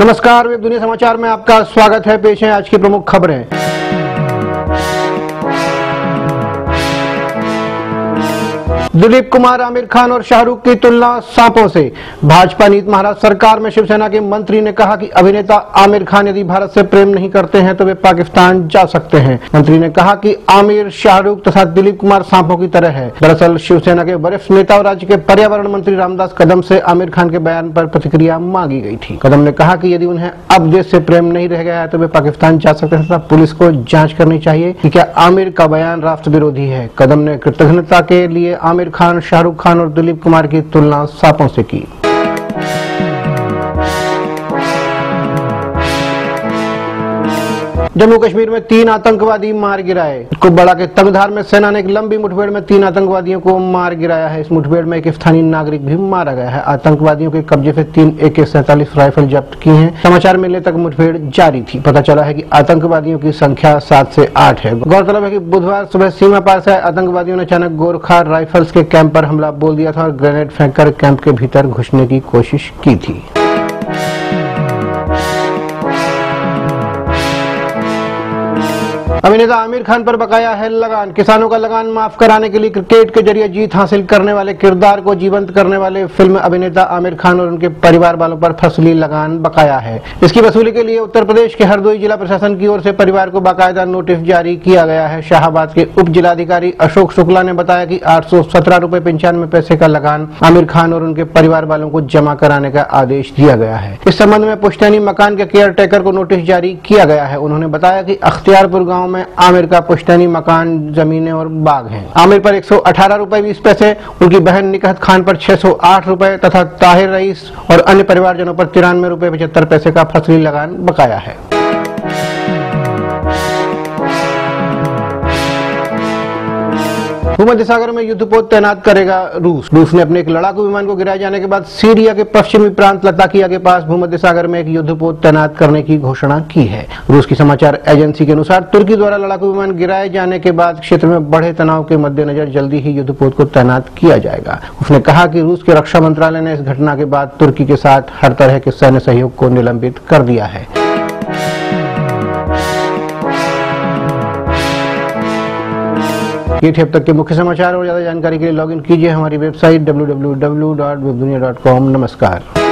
नमस्कार, वेब दुनिया समाचार में आपका स्वागत है। पेश है आज की प्रमुख खबरें। दिलीप कुमार आमिर खान और शाहरुख की तुलना सांपों से। भाजपा नीति महाराष्ट्र सरकार में शिवसेना के मंत्री ने कहा कि अभिनेता आमिर खान यदि भारत से प्रेम नहीं करते हैं तो वे पाकिस्तान जा सकते हैं। मंत्री ने कहा कि आमिर, शाहरुख तथा दिलीप कुमार सांपों की तरह है। दरअसल शिवसेना के वरिष्ठ नेता और राज्य के पर्यावरण मंत्री रामदास कदम से आमिर खान के बयान पर प्रतिक्रिया मांगी गई थी। कदम ने कहा कि यदि उन्हें अब देश से प्रेम नहीं रह गया है तो वे पाकिस्तान जा सकते हैं तथा पुलिस को जांच करनी चाहिए कि क्या आमिर का बयान राष्ट्र विरोधी है। कदम ने कृतज्ञता के लिए आमिर खान, शाहरुख खान और दिलीप कुमार की तुलना सांपों से की। जम्मू कश्मीर में 3 आतंकवादी मार गिराए। कुपवाड़ा के तंगधार में सेना ने एक लंबी मुठभेड़ में 3 आतंकवादियों को मार गिराया है। इस मुठभेड़ में एक स्थानीय नागरिक भी मारा गया है। आतंकवादियों के कब्जे से 3 AK-47 राइफल जब्त की हैं। समाचार मिलने तक मुठभेड़ जारी थी। पता चला है कि आतंकवादियों की संख्या 7 से 8 है। गौरतलब है कि बुधवार सुबह सीमा पार से आतंकवादियों ने अचानक गोरखा राइफल्स के कैंप पर हमला बोल दिया था और ग्रेनेड फेंककर कैंप के भीतर घुसने की कोशिश की थी। अभिनेता आमिर खान पर बकाया है लगान। किसानों का लगान माफ कराने के लिए क्रिकेट के जरिए जीत हासिल करने वाले किरदार को जीवंत करने वाले फिल्म अभिनेता आमिर खान और उनके परिवार वालों पर फसली लगान बकाया है। इसकी वसूली के लिए उत्तर प्रदेश के हरदोई जिला प्रशासन की ओर से परिवार को बाकायदा नोटिस जारी किया गया है। शाहाबाद के उप जिलाधिकारी अशोक शुक्ला ने बताया कि 817 रुपए 95 पैसे का लगान आमिर खान और उनके परिवार वालों को जमा कराने का आदेश दिया गया है। इस संबंध में पुश्तैनी मकान के केयर टेकर को नोटिस जारी किया गया है। उन्होंने बताया कि अख्तियारपुर गाँव में आमिर का पुश्तैनी मकान, जमीनें और बाग हैं। आमिर पर 118 रुपए 20 पैसे, उनकी बहन निकहत खान पर 608 रुपए तथा ताहिर रईस और अन्य परिवारजनों पर 93 रुपए 75 पैसे का फसली लगान बकाया है। भूमध्य सागर में युद्धपोत तैनात करेगा रूस। रूस ने अपने एक लड़ाकू विमान को गिराए जाने के बाद सीरिया के पश्चिमी प्रांत लताकिया के पास भूमध्य सागर में एक युद्धपोत तैनात करने की घोषणा की है। रूस की समाचार एजेंसी के अनुसार तुर्की द्वारा लड़ाकू विमान गिराए जाने के बाद क्षेत्र में बढ़े तनाव के मद्देनजर जल्दी ही युद्धपोत को तैनात किया जाएगा। उसने कहा कि रूस के रक्षा मंत्रालय ने इस घटना के बाद तुर्की के साथ हर तरह के सैन्य सहयोग को निलंबित कर दिया है। ये थे अब तक के मुख्य समाचार और ज्यादा जानकारी के लिए लॉगिन कीजिए हमारी वेबसाइट www.webdunia.com। नमस्कार।